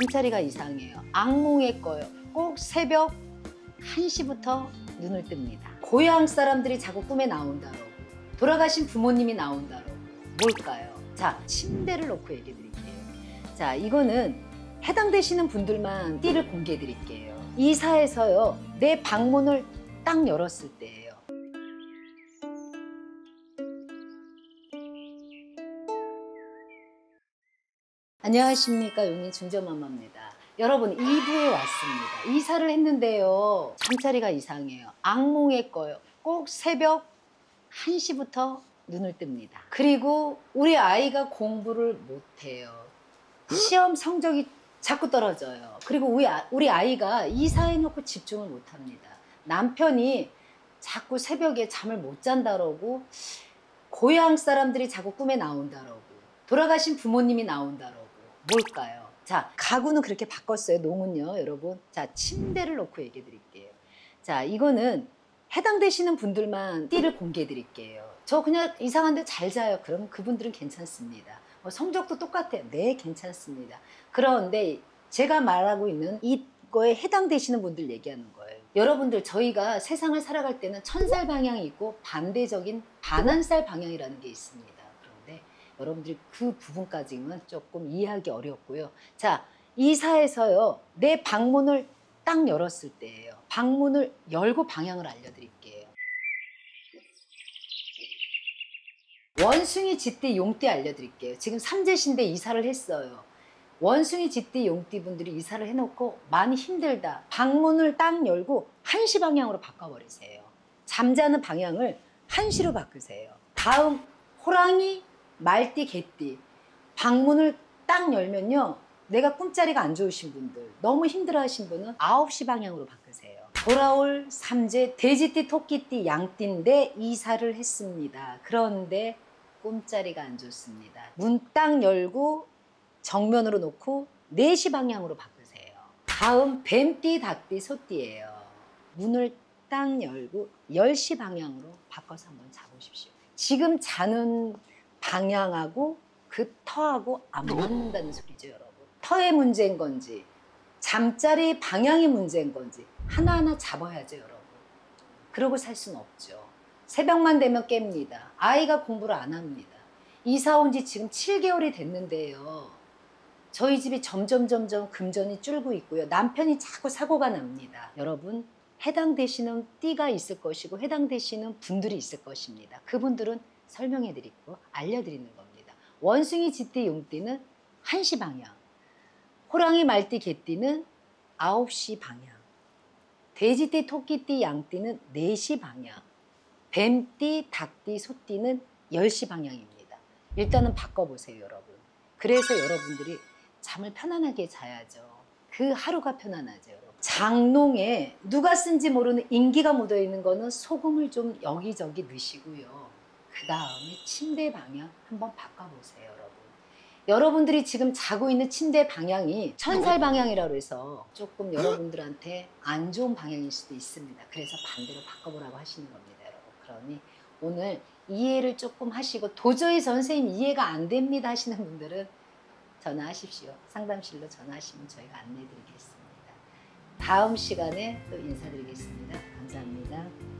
잠자리가 이상해요. 악몽에 꿔요. 꼭 새벽 1시부터 눈을 뜹니다. 고향 사람들이 자꾸 꿈에 나온다고, 돌아가신 부모님이 나온다고. 뭘까요? 자, 침대를 놓고 얘기해 드릴게요. 자, 이거는 해당되시는 분들만 띠를 공개해 드릴게요. 이사해서요, 내 방문을 딱 열었을 때예요. 안녕하십니까, 용인 중전마마입니다. 여러분, 2부에 왔습니다. 이사를 했는데요, 잠자리가 이상해요. 악몽에 꿔요. 꼭 새벽 1시부터 눈을 뜹니다. 그리고 우리 아이가 공부를 못해요. 시험 성적이 자꾸 떨어져요. 그리고 우리 아이가 이사해놓고 집중을 못합니다. 남편이 자꾸 새벽에 잠을 못 잔다라고, 고향 사람들이 자꾸 꿈에 나온다라고, 돌아가신 부모님이 나온다라고. 뭘까요? 자, 가구는 그렇게 바꿨어요. 농은요, 여러분. 자, 침대를 놓고 얘기해 드릴게요. 자, 이거는 해당되시는 분들만 띠를 공개해 드릴게요. 저 그냥 이상한데 잘 자요. 그럼 그분들은 괜찮습니다. 성적도 똑같아요. 네, 괜찮습니다. 그런데 제가 말하고 있는 이거에 해당되시는 분들 얘기하는 거예요. 여러분들, 저희가 세상을 살아갈 때는 천살 방향이 있고 반대적인 반환살 방향이라는 게 있습니다. 그런데 여러분들이 그 부분까지는 조금 이해하기 어렵고요. 자, 이사해서요, 내 방문을 딱 열었을 때예요. 방문을 열고 방향을 알려드릴게요. 원숭이, 쥐띠, 용띠 알려드릴게요. 지금 삼재신데 이사를 했어요. 원숭이, 쥐띠, 용띠 분들이 이사를 해놓고 많이 힘들다. 방문을 딱 열고 1시 방향으로 바꿔버리세요. 잠자는 방향을 1시로 바꾸세요. 다음, 호랑이, 말띠, 개띠. 방문을 딱 열면요, 내가 꿈자리가 안 좋으신 분들, 너무 힘들어하신 분은 9시 방향으로 바꾸세요. 돌아올 삼재, 돼지띠, 토끼띠, 양띠인데 이사를 했습니다. 그런데 꿈자리가 안 좋습니다. 문 딱 열고 정면으로 놓고 4시 방향으로 바꾸세요. 다음, 뱀띠, 닭띠, 소띠예요. 문을 딱 열고 10시 방향으로 바꿔서 한번 자보십시오. 지금 자는 방향하고 그 터하고 안 맞는다는 소리죠, 여러분. 터의 문제인 건지 잠자리 방향이 문제인 건지 하나하나 잡아야죠, 여러분. 그러고 살 수는 없죠. 새벽만 되면 깹니다. 아이가 공부를 안 합니다. 이사 온 지 지금 7개월이 됐는데요, 저희 집이 점점 금전이 줄고 있고요. 남편이 자꾸 사고가 납니다. 여러분, 해당되시는 띠가 있을 것이고 해당되시는 분들이 있을 것입니다. 그분들은 설명해 드리고 알려드리는 겁니다. 원숭이, 쥐띠, 용띠는 1시 방향, 호랑이, 말띠, 개띠는 9시 방향, 돼지띠, 토끼띠, 양띠는 4시 방향, 뱀띠, 닭띠, 소띠는 10시 방향입니다. 일단은 바꿔보세요, 여러분. 그래서 여러분들이 잠을 편안하게 자야죠. 그 하루가 편안하죠, 여러분. 장롱에 누가 쓴지 모르는 인기가 묻어있는 거는 소금을 좀 여기저기 넣으시고요. 그 다음에 침대 방향 한번 바꿔보세요, 여러분. 여러분들이 지금 자고 있는 침대 방향이 천살 방향이라고 해서 조금 여러분들한테 안 좋은 방향일 수도 있습니다. 그래서 반대로 바꿔보라고 하시는 겁니다, 여러분. 그러니 오늘 이해를 조금 하시고, 도저히 선생님 이해가 안 됩니다 하시는 분들은 전화하십시오. 상담실로 전화하시면 저희가 안내해 드리겠습니다. 다음 시간에 또 인사드리겠습니다. 감사합니다.